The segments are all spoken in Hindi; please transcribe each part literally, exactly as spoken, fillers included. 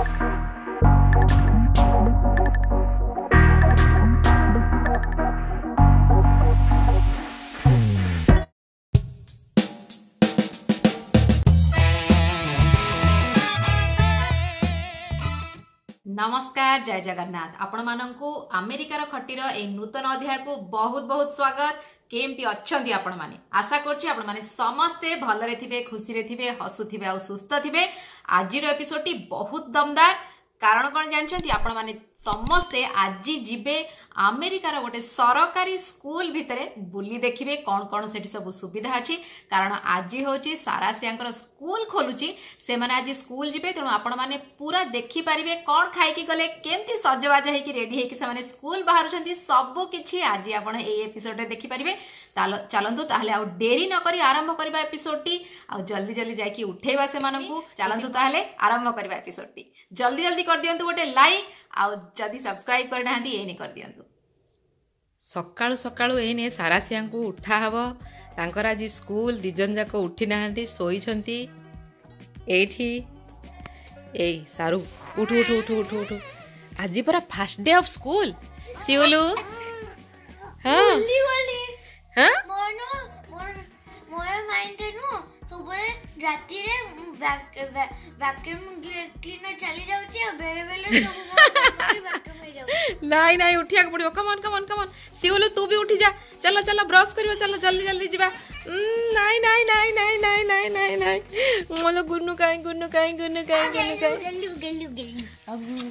नमस्कार जय जगन्नाथ आपण मानकु अमेरिकार खटीर ए नूतन अध्याय को बहुत बहुत स्वागत। केमती अच्छंती आपण माने आशा करछि आपण माने समस्ते भलरे थिबे, खुशी रे थिबे, हसुथिबे आ सुस्थ थिबे। आजिर एपिसोड टी बहुत दमदार कारण कौन जानछंती आपण माने समस्ते आजी जिबे अमेरिकार गोटे सरकारी स्कूल भितरे बुली देखिबे कौन कौन सेठी सब सुविधा अछि। कारण आज होची सारासियांकर स्कूल खोलुची से माने आज स्कूल जिबे तेणु आपण माने पूरा देखि परिबे कौन खाई की गले केमती सजबाज हेकी रेडी हेकी से माने स्कूल बाहरुछंती सब किछि आज आपण ए एपिसोड रे देखि परिबे। चलंतु ताहले आ डेरी न करी आरंभ करबा एपिसोड टी आ जल्दी जल्दी जाई की उठेबा से मानकु। चलंतु ताहले आरंभ करबा एपिसोड टी। जल्दी जल्दी कर दियंतु गोटे लाइक आ जदी सब्सक्राइब कर नाहंती एनी कर दियंतु। सकाळु सकाळु एने सारासियांकु उठा हबो तांकर आज स्कूल दिजन जाको उठी नाहंती सोई छंती एठी ए सारू उठ उठ उठ उठ उठ आज पूरा फर्स्ट डे ऑफ स्कूल सिउलु। हां हां मोनो मोर मोर माइंड नो सुबह राती रे वैक्यूम क्लीनर चली जाउची बेरे बेले सब वैक्यूम हो जाउ। नहीं नहीं उठिया पड़ियो। Come on come on come on सिउलु तू भी उठी जा। चलो चलो ब्रश करियो चलो जल्दी जल्दी जीवा। नहीं नहीं नहीं नहीं नहीं नहीं नहीं नहीं मोलो गुन्नू काई गुन्नू काई गुन्नू काई गुन्नू काई गल्लू गल्लू गल्लू।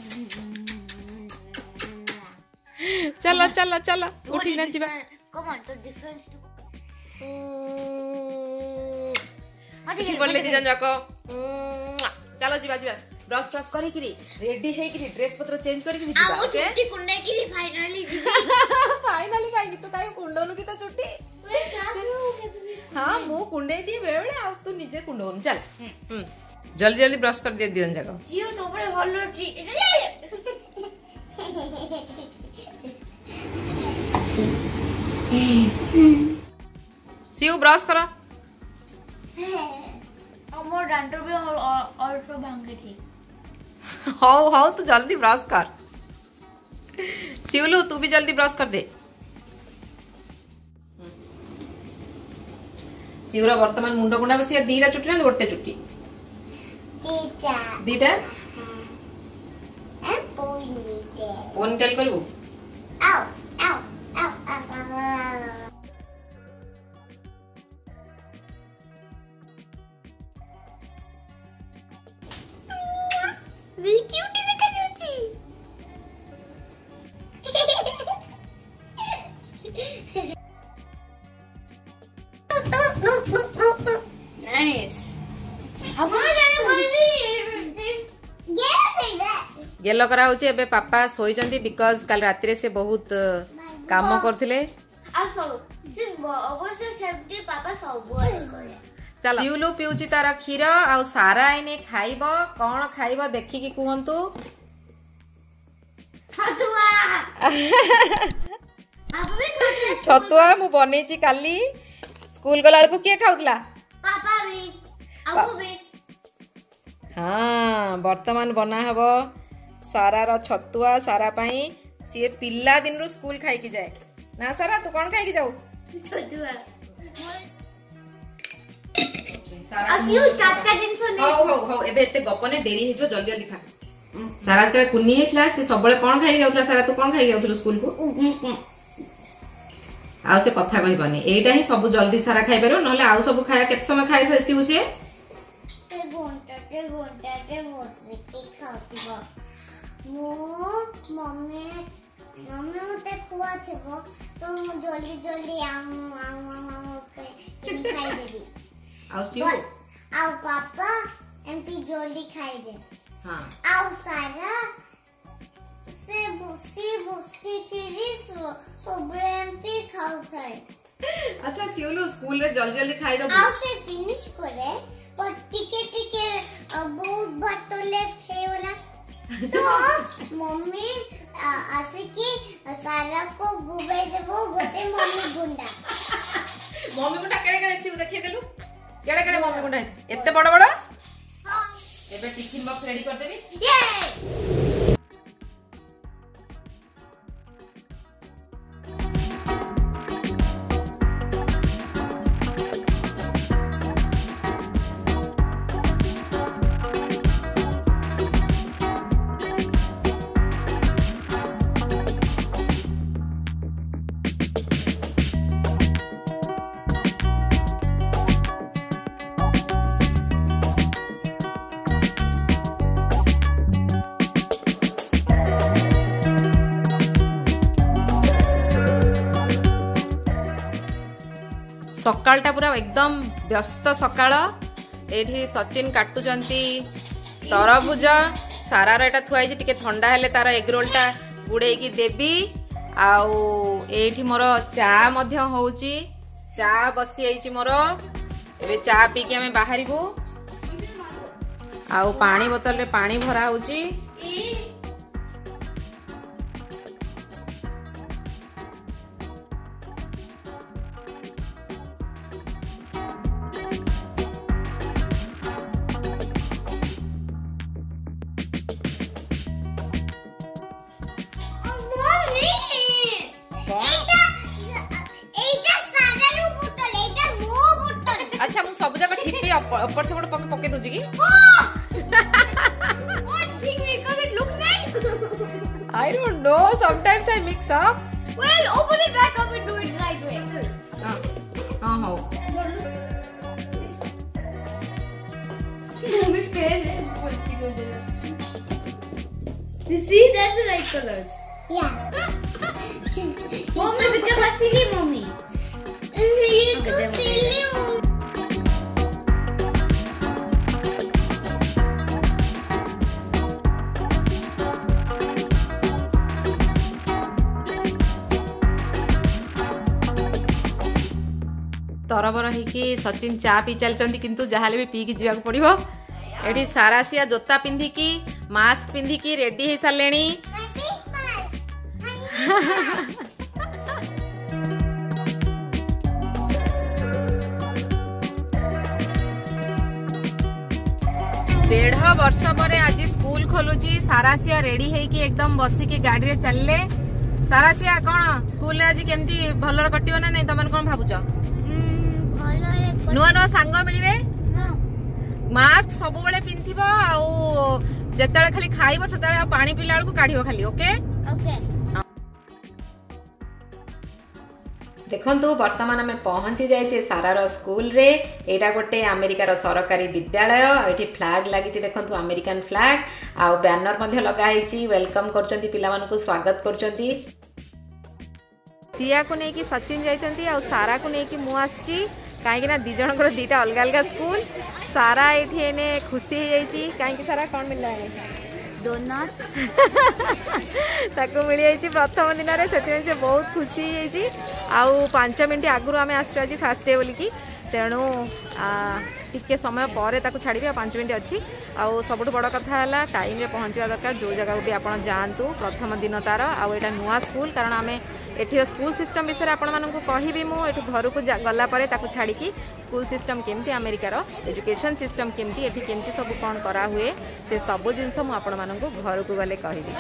चलो चलो चलो उठी ना जीवा। कम ऑन तो डिफरेंस टू उठी पड़ले दिजन जाको। चलो जीवा जीवा ब्रश ब्रश करी करी रेडी हे करी ड्रेस पत्र चेंज करी करी जीवा। ओके चुट्टी कुंडे करी फाइनली जीवा। फाइनली काई तू काई कुंडोलु की त चुट्टी ओए का होगे तुमी। हां मु कुंडे दिए बेबे आ तू निजे कुंडोम। चल हम जल्दी जल्दी ब्रश कर दे दिजन जाको। जियो सबले हल्लो टी सिउ ब्रश करो। हमर डांटर भी अल्ट्रा भांगे थी। हो हो तू जल्दी ब्रश कर। सिउलु तू भी जल्दी ब्रश कर दे। सिउरा वर्तमान मुंडो गुंडा बसिया दीटा चुट्टी ना गोटे चुट्टी दीटा दीटा ए पोनीटेल पोनीटेल करबो। आओ आओ आओ आओ वे क्यूटी देखा जाउची। नाइस। हमारा भाभी येलो करा होची एबे पापा सोई जंदी बिकॉज़ कल रात रे से बहुत काम करथिले। आ सब दिस अवश्य सेफ्टी पापा सब करे। चल सिउलु पिउची तार खीर आ सारा इने खाइबो कोन खाइबो देखि की कहंतु। छतुआ अबे छतुआ मु बनेची काली स्कूल गलाल को के खाउतला पापा भी अबू भी। हां वर्तमान बना हबो सारा रो छतुआ सारा पई से पिल्ला दिन रो स्कूल खाई की जाए ना। सारा तू कोन खाई की जाऊ छतुआ सारा असियो चारटा दिन सो हो हो हो एबे एते गपने डेरी हे जो जल्दी जल्दी खा। सारा ते कुन्नी हेतला से सबले कोन खाई जाउतला। सारा तू कोन खाई जाउतलो स्कूल को आ से कथा कहि बनी एटा ही सब जल्दी सारा खाई परो नले आ सब खाया केत समय खाई सिउ से ते घंटा ते घंटा ते बसले के खाउतिबो मो मम्मी मम्मी मते खुआ थेबो तो मु जल्दी जल्दी आमु आमु आमु के खाई देबी आ सिउ आ पापा एमपी जल्दी खाई दे। हां आ सारा से बुसी बुसी तिरी सोबरे एमपी खाउ थाए। अच्छा सिउलु स्कूल रे जल्दी जल्दी खाई दो। आ से फिनिश करे पर टिके टिके बहुत बात तो लेफ्ट है वाला तो मम्मी आसे की सारा को गुबे देबो गोटे मम्मी गुंडा। मम्मी गुंडा केड़े केड़े सिउ देखि देलु केड़े केड़े मम्मी गुंडा एते बड़ बड़। हां एबे टिफिन बॉक्स रेडी कर देबी। ये सकाळटा पूरा एकदम व्यस्त सकाळ। एठी सचिन काटुचंती तरबुज, सारार एटा थुआइछि टिके ठंडा हेले तार एग रोलटा गुड़े की देबी। आउ एठी मोर चा मध्य होउछि, चा बसी आइछि मोर। एबे चा पी के हमें बाहरिबू। आउ पानी बोतल रे पानी भरा होउछि। अच्छा मु सब जगह ठिपी ऊपर से पके पके दोजी की I don't know, sometimes I mix up. Well, open it back up and do it right way. हां हां हो Mommy fail is working on it. You see, that's the right colors. Yeah. Mommy, become a silly mommy. You're so silly, mommy. तरबर होइकी Sachin चा पी चलचंती किंतु जहाले भी पी की जीवा पड़िबो। एठी सारासिया जोता पिंधिकी मास्क पिंधिकी रेडी हे सालेणी। डेढ़ वर्ष पर आज स्कूल खोलुची। सारासिया रेडी होइकी एकदम बसी के गाड़ी रे चलले। सारासिया कौन स्कूल रे आज केमती भलर कटियो ना नहीं तमन कोन भाबुछ? नुआ नुआ सांग मिलिबे। मास्क सब बेले पिंथिबो आउ जेतले खाली खाइबो सेतले पानी पिला बेलको काढिबो खाली। Okay okay. देखंतु वर्तमान आम पहुंची जाइए सारार स्कूल रे। एटा गोटे अमेरिकार सरकारी विद्यालय। एठी फ्लैग लगी देखंतु अमेरिकन फ्लैग आउ बैनर मध्ये लगा हिची। वेलकम करचंती पिलामानकु स्वागत करचंती। सिया को नेकी सचिन जाइचंती आउ सारा को नेकी मु आछि काहेकि ना दी जनकर दीटा अलग अलग स्कूल। सारा एठी एने खुशी हो जाइची काहेकि सारा कोन मिलला है डोनट ताको मिली जाइची प्रथम दिन रे सेति से बहुत खुशी हो जाइची। आउ पाँच मिनिट आगु आमे आसु आज फास्ट डे बोली की तेणु टिके समय पर ताको छाड़ी आ पाँच मिनिट अच्छी। आउ सबुठ बड़ कथा है टाइम रे पहुँचवा दरकार। जो जगह भी आप जातु प्रथम दिन तार आउ एटा नुआ स्कूल कारण आमे एठीर स्कूल सिस्टम विषय आपण मानकु कहिबी मु एठू घर को गला परे ताकु छाड़ी की स्कूल सिस्टम केमती अमेरिकार एजुकेशन सिस्टम केमती एठी केमती सब कोन करा हुए से सब जिंस मु आपण मानकु घर को गले कहिबी।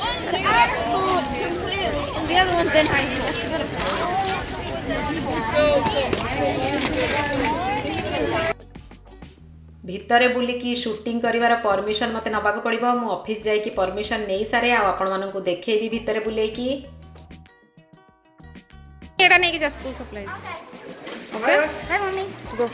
भितरे बुलिकी शूटिंग करिवार परमिशन मते नबाक पड़िबो। मु ऑफिस जाई की परमिशन नै सारे आ आपण मानकु देखैबी भितरे बुलेकी। एटा नै कि school supply. Okay hi mummy गो।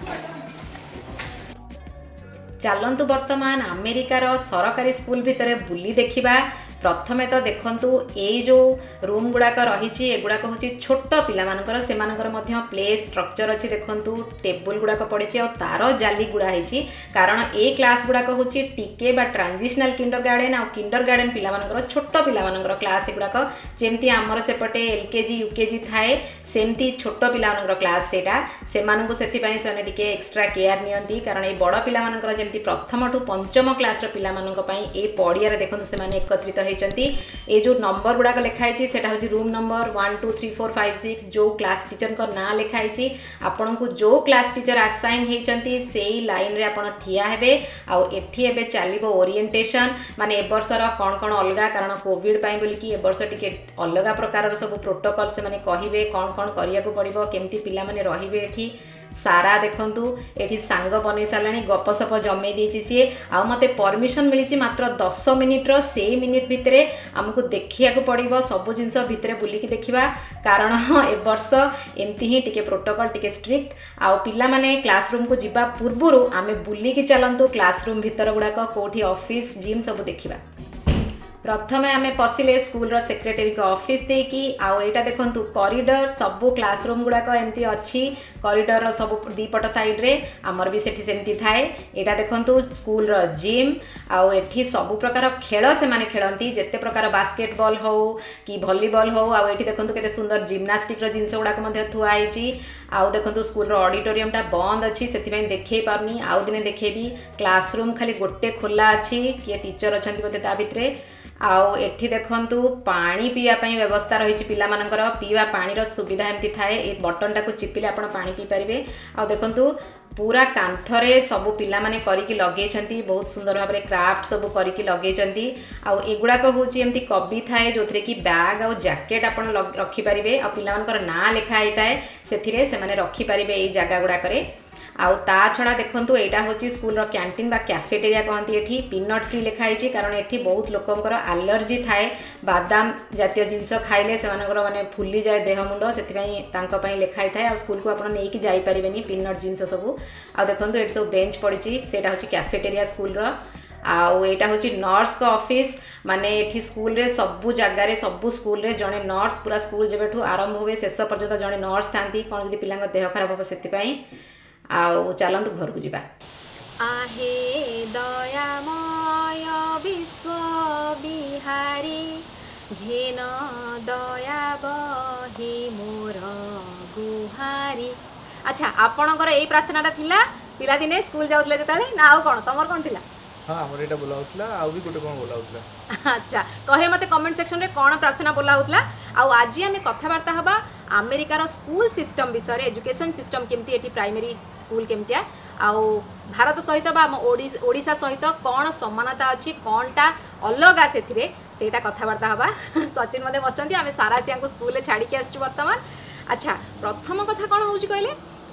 चलंतु वर्तमान अमेरिकार सरकारी स्कूल भितरे बुली देखिबा। प्रथमे तो देखंतु ए जो रूम गुड़ाक रही एगुड़ाक हूँ छोट पिलामानकर सेमानकर मध्य प्ले स्ट्रक्चर अच्छी। देखंतु टेबुल गुड़ाक पड़ी और तार जाली गुड़ा है कारण ए क्लास गुड़ाक हूँ टीके बा ट्रांजिशनल किंडर गार्डन आ किंडर गार्डन पिलामानकर छोट पिलामानकर क्लास एगुड़ाक जेमती आमर सेपटे एलकेजी यूकेजी थाए सेमती छोट पिलामानकर क्लास सेटा सेमानकु सेथिपाई सेने टिके एक्स्ट्रा केयर नियंती कारण ए बड़ पिलामानकर जेमती प्रथम ठू पंचम क्लास रो पिलामानक पई ए पड़िया रे देखंतु सेमाने एकत्रित होती ये जो नंबर गुड़ाक लिखाई से room number one two three four five six जो क्लास टीचर का ना लिखाई आपण को जो क्लास टीचर असाइन होती से लाइन रे आपण ठिया हेबे आउ एठी एबे चलिबो ओरिएंटेशन माने ए वर्षर कौन कौन अलग कारण कोविड पाई बोली कि ए वर्ष टिके अलग प्रकार सब प्रोटोकॉल से माने कहिबे कौन कौन करिया को पड़िबो केमती पिला माने रहिबे एठी सारा देखंतु एठी सांग बनै सालानी गपसप जमे देछि सी आ मते परमिशन मिली मात्र दस मिनिट रो से मिनिट भितरे हमको देखिया को पड़िबो सब जिंस भितरे बुली की देखिबा कारण ए वर्ष एमती ही टिके प्रोटोकॉल टिके स्ट्रिक्ट आ पिला माने क्लासरूम को जिबा पूर्वरु आमे बुली की चलंतु क्लासरूम भितर गुडाक कोठी ऑफिस जिम सब देखिबा प्रथमे आमे पसिले स्कूल रो सेक्रेटरी को ऑफिस देकी आउ एटा देखंतु कॉरिडोर सबु क्लासरूम गुडाक एमती अछि कॉरिडोर रो सब दीपट साइड रे हमर भी सेठी सेमती थाए एटा देखंतु स्कूल रो जिम आउ एठी सबु प्रकार खेल से माने खेलंती जेते प्रकार बास्केटबॉल हो कि वॉलीबॉल हो आउ एठी देखंतु केते सुंदर जिम्नास्टिक रो जिंस गुडाक मध्ये थुआ आइची आउ देखंतु स्कूल रो ऑडिटोरियम टा बंद अछि सेति पई देखै पारनी आउ दिने देखेबी क्लासरूम खाली गोटे खोला अछि कि टीचर अछंती बोते ता भितरे आउ एठी देखंतु पानी पीवा पई व्यवस्था रही पिला मानकर पीवा पानी रो सुविधा एमती थाए ए बटन टा को चिपिले आपण पानी पी परिबे आउ देखंतु पूरा कांथरे सब पिला माने करिकि लगेइ छंती बहुत सुंदर भाबरे क्राफ्ट सब करिकि लगेइ छंती आउ एगुडा को होची एमती कबी थाए जोथरे कि बैग आउ जैकेट आपण रखि परिबे आ पिला मानकर ना लिखा आइताए सेथिरे से माने रखि परिबे एई जागा गुडा करे आउ ता छड़ा देखंतु एटा होची स्कूल रो कैंटीन बा कैफेटेरिया कहंती एठी पीनट फ्री लिखाई कारण एठी बहुत लोकंकर एलर्जी थाए बादाम जातीय जिंस खाइले से मानकर माने फुली जाए देह मुंड सेति पई तांको पई लिखाई थाए आ स्कूल को आपण नेकी जाई परिबेनी पीनट जिंस सब आ देखंतु एठी सब बेंच पड़ीची सेटा होची कैफेटेरिया स्कूल रो आउ एटा होची नर्स का ऑफिस माने एठी स्कूल रे सबु जगह रे सबु स्कूल रे जणे नर्स पूरा स्कूल जेबेठू आरंभ होवे शेष पर्यंत जणे नर्स थांती कोन जदी पिलांग देह खराब हो सेति पई आउ चलंतु घर को जीवा आहे दयामय विश्व बिहारी घेन दया बही मोर गुहारी। अच्छा आपणकर एई प्रार्थनाटा थिला पिला दिने स्कूल जाउतले जताले ना आउ कोन तमर कोन थिला? हाँ हमर एटा बोला होतला आउ भी गोटे कोन बोला होतला। अच्छा कहे मते कमेंट सेक्शन रे कोन प्रार्थना बोला होतला आउ आज हमें कथावार्ता हबा अमेरिकार स्कूल सिस्टम विषय एजुकेशन सिस्टम केमती एठी प्राइमरी स्कूल केमतिया आउ भारत सहित बा ओडिशा सहित कौन समानता अच्छी कौनटा अलग आ सेथिरे सेटा कथावार्ता हबा सचिन मते बसचंती आमे सारा सिया को स्कूल छाड़ी के आछि वर्तमान। अच्छा प्रथम कथा कौन होउची कहले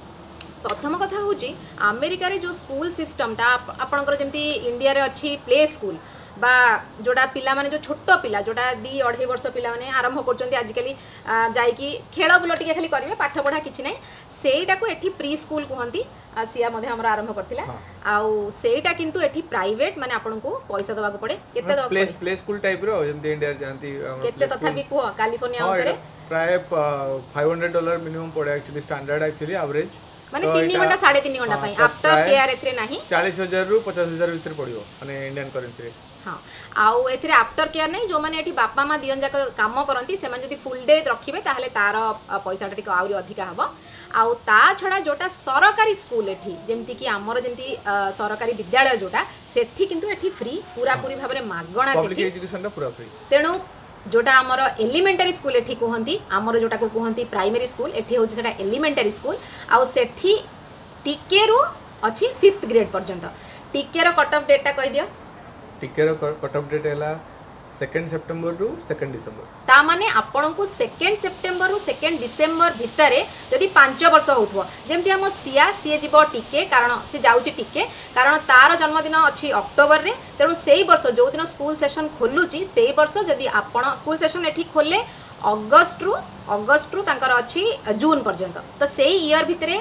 प्रथम कथा होउची अमेरिका रे जो स्कूल सिस्टम ता आपनकर जेमती इंडिया रे अच्छी प्ले स्कूल बा जोड़ा पिला माने जो छोट पिला जोड़ा दी अढ़ाई वर्ष पिला माने आरंभ करचंती आजिकली जाइकी खेल बुल टिके खाली करिवे पाठ पढ़ा किछि नै सेटा को एठी प्री स्कूल कहंती सिया मध्ये हमरा आरंभ करथिला आउ सेटा किंतु एठी प्राइवेट माने आपन को पैसा दबाक पड़े केते दबाक प्ले प्ले स्कूल टाइप रो जेमती इंडिया जानती केते तथा भी को कैलिफोर्निया अनुसार प्राय पाँच सौ डॉलर मिनिमम पड़े एक्चुअली स्टैंडर्ड एक्चुअली एवरेज माने तीन घंटा साढ़े तीन घंटा पई आफ्टर केयर एथरे नाही चालीस हज़ार रु पचास हज़ार भीतर पड़ियो माने इंडियन करेंसी रे। हाँ आउ एथिरे आफ्टर केयर नहीं जो माने एठी बापा माँ दियन जाक काम करती से माने जदी फुल डे रखिबे ताहले तार पैसाटा टिक आउरी अधिका हबो आउ ता छडा जोटा सरकारी स्कूल एठी जेमती कि हमर जेमती सरकारी विद्यालय जोटा सेठी किंतु एठी फ्री पूरा पूरी भाबरे मागणा सेठी पब्लिक एजुकेशन पूरा फ्री तेणु जोटा आमर एलिमेंटरी स्कूल एठी कहंती आमर जोटा को कहंती प्राइमरी स्कूल एठी होची सेटा एलिमेंटरी स्कूल आउ सेठी टिके रु अछि फिफ्थ ग्रेड पर्यंत टिके रो कट ऑफ डेट टा कहि दियो टिके रो कट ऑफ डेट हैला सेकंड सितंबर रु सेकंड डिसेंबर ता माने आपन को सेकंड सितंबर रु सेकंड डिसेंबर भितरे जदी पाँच वर्ष होथबो जेमति हम सिया सिए जीवो टिके कारण से जाउची टिके कारण तार जन्मदिन अछि अक्टोबर रे तेणु सेही वर्ष जो दिन स्कूल सेशन खोलुची सेही वर्ष जदी आपन स्कूल सेशन एठी खोले अगस्त रु अगस्त रु तांकर अछि जून पर्यंत तो सेही ईयर भितरे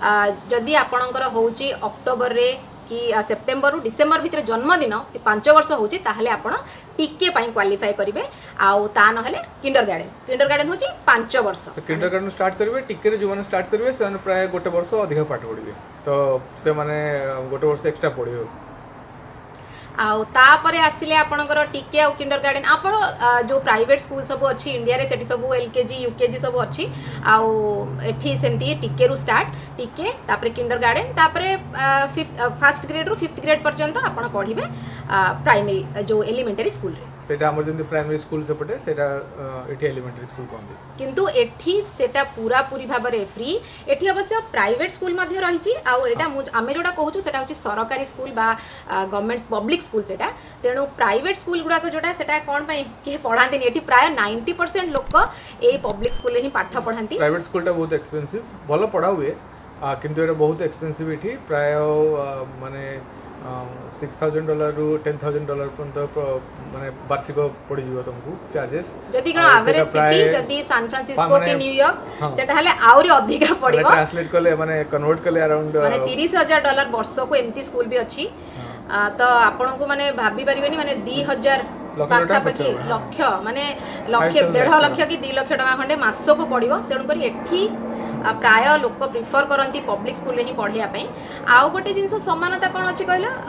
जदी आपणकर होउची अक्टोबर रे कि सेप्टेम्बर रु डिसेम्बर भितर जन्मदिन पांच वर्ष होची ताहले आपण टिके पाई क्वालिफाई करिवे आउ ता नहले किंडरगार्टन किंडरगार्टन होची पांच वर्ष तो किंडरगार्टन स्टार्ट करिवे टिके रे जो माने स्टार्ट करिवे से प्राय गोटे वर्ष अधिक पाठ पढिबे तो से माने गोटे वर्ष एक्स्ट्रा पढिबे आउ तापरे आसिले आपणकर टीके आ किंडर गार्डन आपण जो प्राइवेट स्कूल सब अच्छी इंडिया रे सेठी सब एलकेजी यूकेजी सब अच्छी आउ एठी सेमती टीके रु स्टार्ट टीके तापरे किंडर गार्डन तापरे फर्स्ट ग्रेड रु फिफ्थ ग्रेड पर्यंत आपण पढिबे प्राइमरी जो एलिमेंटरी स्कूल रे सेटा हमर जंती प्राइमरी स्कूल सेपटे सेटा एठी एलिमेंटरी स्कूल कहंदी किंतु एठी सेटा पूरा पूरी भाबरे फ्री एठी अवश्य प्राइवेट स्कूल मध्ये रहिछि आउ एटा आमे जोडा कहूछु सेटा होछि सरकारी स्कूल बा गवर्नमेंट पब्लिक स्कूल सेटा तेणु प्राइवेट स्कूल गुडा जोटा सेटा कोन पई के पढांती एठी प्राय नाइंटी परसेंट लोक ए पब्लिक स्कूल रे ही पाठ पढांती प्राइवेट स्कूल टा बहुत एक्सपेंसिव भलो पढा हुए किंतु एटा बहुत एक्सपेंसिव एठी प्राय माने सिक्स थाउजेंड डॉलर रु टेन थाउजेंड डॉलर पर्यंत माने वार्षिक पड़ी जीव तुमको चार्जेस जदी कोन एवरेज सिटी जदी सैन फ्रांसिस्को के न्यूयॉर्क सेटा हले आउरी अधिका पड़िबो ट्रांसलेट करले माने कन्वर्ट करले अराउंड माने तीस हजार डॉलर वर्ष को एमती स्कूल भी अछि तो आपण को माने भाबी परिबेनी माने दो हज़ार पाखापाखि लक्ष माने लक्ष डेढ़ लक्ष कि दो लक्ष टका खंडे मास को पड़िबो तेणु करी एठी प्राय लोक प्रिफर करती पब्लिक स्कूल रे ही पढ़ाई आउ गोटे जिनस समानता कौन अच्छी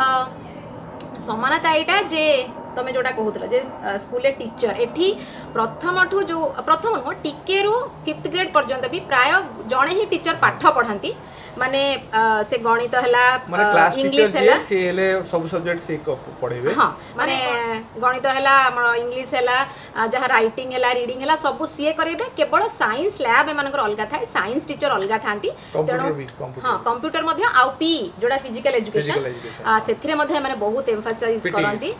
कहल समानता यहाँ जे तमें जोटा कहूल जे स्कूल टीचर एठी प्रथम ठू जो प्रथम नुह टिके रु फिफ्थ ग्रेड पर्यंत भी प्राय जड़े ही टीचर पाठ पढ़ाती माने से गणित हला इंग्लिश हला से हेले सब सब्जेक्ट से पढेबे हां माने गणित हला हमर इंग्लिश हला जहा राइटिंग हला रीडिंग हला सब सीए करेबे केवल साइंस लैब एमानकर अलगा थाए साइंस टीचर अलगा थांती तेणु हां कंप्यूटर मध्ये आ पी जोडा फिजिकल एजुकेशन सेथिरे मध्ये माने बहुत एम्फसाइज करंती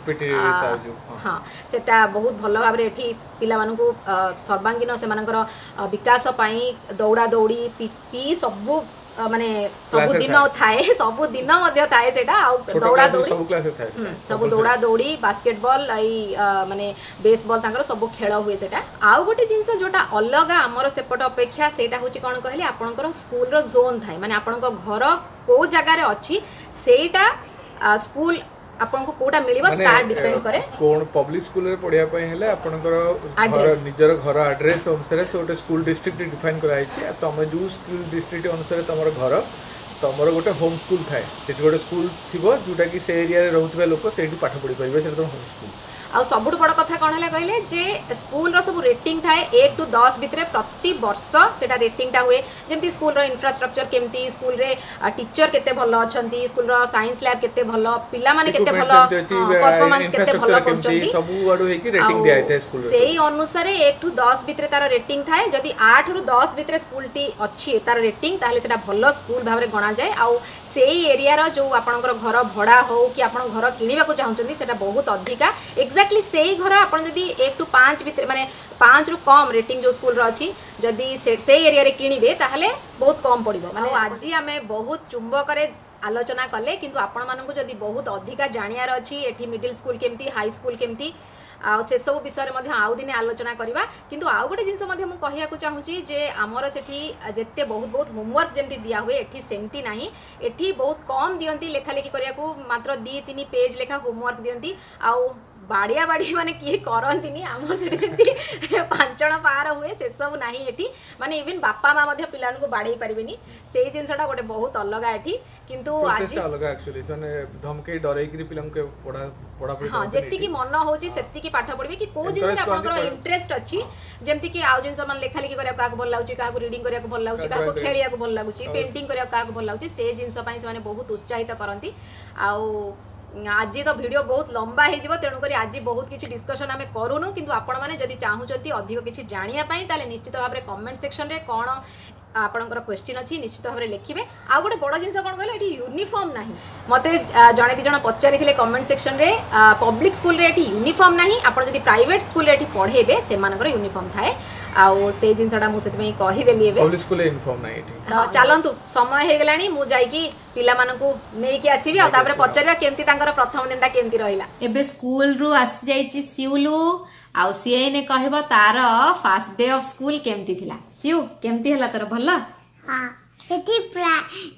हां सेटा बहुत भलो भाबरे एठी पिला मानकू सर्वांगीन से मानकर विकास पई दौड़ा दौड़ी पी सब माने सब दिन थाए सब दिन मध्य थाए सेटा आ दौड़ा दौड़ी सब क्लास थाए सब दौड़ा दौड़ी बास्केटबॉल आई माने बेसबॉल तांकर सब खेल हुए सेटा आ गोटे जिंस जोटा अलगा हमर सेपट अपेक्षा सेटा होची कोन कहली आपनकर स्कूल रो जोन थाए माने आपनकर घर को जगह रे अछि सेटा स्कूल आपन को कोटा मिलिबा ता डिपेंड करे कोन पब्लिक स्कूल रे पढिया पय हेले आपनकर घर निजर घर एड्रेस अनुसार से ओटे स्कूल डिस्ट्रिक्ट डिफाइन कराई छी तमे जो स्कूल डिस्ट्रिक्ट अनुसार तमर घर तमर गोटे होम स्कूल थाए सेठी गोटे स्कूल थिबो जोटा कि से एरिया रे रहउतबे लोक सेठी पाठ पढि परिबे से तो होम स्कूल आ सबुठ बड़ कथा कौन है कहले जे स्कूल रो सब रेटिंग थाए एक टू दस भितर प्रति वर्ष सेटा रेटिंग टा हुए जेमती स्कूल रो इंफ्रास्ट्रक्चर केमती स्कूल रे टीचर केते भलो अछंती स्कूल रो साइंस लैब केते भलो पिला माने केते भलो परफॉर्मेंस केते भलो करछंती सब वाडो हे कि रेटिंग दिया थाए स्कूल रो सेही अनुसार एक टू दस भितर तार रेटिंग थाए जदी आठ रु दस भितर स्कूल टी अछि तार रेटिंग ताले सेटा भलो स्कूल भाबरे गणा जाय आ सेही एरिया रो जो आपनकर घर भड़ा हो कि आपन घर किनिबा को चाहउछंती सेटा बहुत अधिका एक्जेक्टली सेही घर आपन जदी एक टू पाँच भितर माने पाँच रु कम रेटिंग जो स्कूल रो अछि जदी से एरिया रे किनिबे ताहले बहुत कम पड़िबो माने आज हमें बहुत चुंबक रे आलोचना कले किंतु आपण मानकु जदी बहुत अधिका जानियार अछि एठी मिडिल स्कूल केमती हाई स्कूल केमती आ से सब विषय रे मध्ये आउ दिने आलोचना करिबा किंतु आउ गोटे जिंस मध्ये मु कहिया को चाहूची जे हमर सेठी जेते बहुत बहुत होमवर्क जेमती दिया हुए एठी सेमती नाही एठी बहुत कम दियंती लेखा लेखी करिया को मात्र दो तीन पेज लेखा होमवर्क दियंती आउ बाड़िया बाड़ी माने किए करंतिनी हमर सेठी सेमती पांचण पार हुए से सब नाही एठी माने इवन बापा मा मध्ये पिलान को बाड़ई परिबेनी सेही जिंसटा गोटे बहुत अलगा एठी किंतु आज अलगा एक्चुअली सने धमके डरै कि पिलान के पढा पढा पढी हां जेति की मन होची सेति की पाठ पढबे कि को जिंस रे आपनकर इंटरेस्ट अछि जेमति कि आउ जिंस मन लेखा लिखि करिया काक भल लागुची काक रीडिंग करिया को भल लागुची काक खेलिया को भल लागुची पेंटिंग करिया काक भल लागुची से जिंस पई से माने बहुत उत्साहित करंती आउ आज तो वीडियो बहुत लंबा हो जाए तेणुक आज बहुत किसी डिस्कशन आम करूनु किंतु आपण मैंने जदि चाहूँगी अधिक किसी जानापी ताले निश्चित भाव में कमेंट सेक्शन रे कौन आपणकर क्वेश्चन अच्छी निश्चित भाव में लिखिए आ गोटे बड़ जिन कौन कहले ये यूनिफॉर्म ना मत जड़े दी जन पचारि कमेंट सेक्शन रे पब्लिक स्कूल रे ये यूनिफॉर्म ना आप प्राइवेट स्कूल रे पढ़ेबे से यूनिफॉर्म थाए आउ से जिनसटा मुझे कहीदेली पब्लिक स्कूल यूनिफॉर्म ना चलतु समय हो गलानी मु जाइकी पिला मानकू नेकी आसीबी आ तापर पचारिया केमती तांकर प्रथम दिनटा केमती रहिला एबे स्कूल रु आसी जाईची सिउलु आउ सीए ने कहबो तार फर्स्ट डे ऑफ स्कूल केमती थिला सिउ केमती हला तोर भल्ला हां सेठी प्रा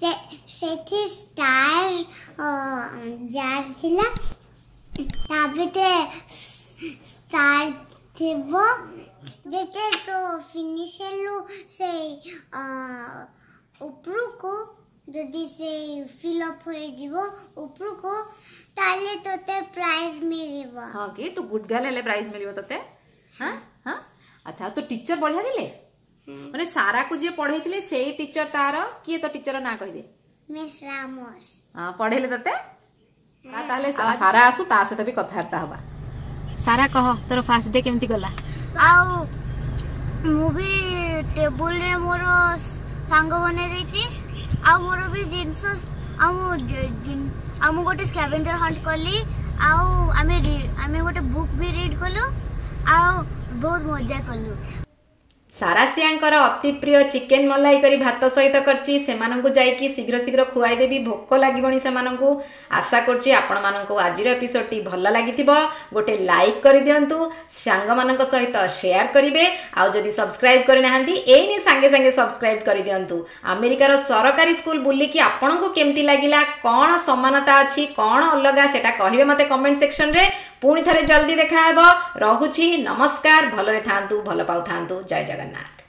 सेठी स्टार जार थिला ताबते स्टार थिबो जेते तो फिनिश हेलु से ऊपर को जदि से फिल अप हो जीवो ऊपर को ताले तोते प्राइज मिलिबो। हां कि तू गुड गर्ल हेले प्राइज मिलिबो तोते। हां हां अच्छा तो टीचर बढ़िया दिले माने सारा को जे पढैतिले सेही टीचर तार किए तो टीचर ना कहि दे मिस रामोस। हां पढेले तोते आ ताले सारा आसु ता से तो भी कथार्ता हबा। सारा कह तोर फर्स्ट डे केमती गला? आउ मु भी टेबल रे मोर सांग बने देछि आ मोर भी जिंस आ मु आ मु गोटे स्कैवेंजर हंट कली आ आमे आमे गोटे बुक भी रीड कलु आ बहुत मजा कलु। सारा सियांकर अति प्रिय चिकेन मलाई करी भात सहित करची सेमानंकु जाईकी शीघ्र शीघ्र खुआई देबी भोक लागिबणी सेमानंकु। आशा करची आपण मानंकु आजिर एपिसोड टी भल लागिथिबो गोटे लाइक करि दियंतु सांग मानंक सहित शेयर करिवे आ जदि सब्सक्राइब करि नाहंती एनी संगे संगे सब्सक्राइब करि दियंतु। अमेरिकार सरकारी स्कूल बुली कि आपनकु केमती लागिला कोन समानता अछि कोन अलगा सेटा कहिबे मते कमेंट सेक्शन रे। पुणी थरे जल्दी देखा हेबो। रहुछि नमस्कार भलरे थांतु भल पाउ थांतु जय जगन्नाथ।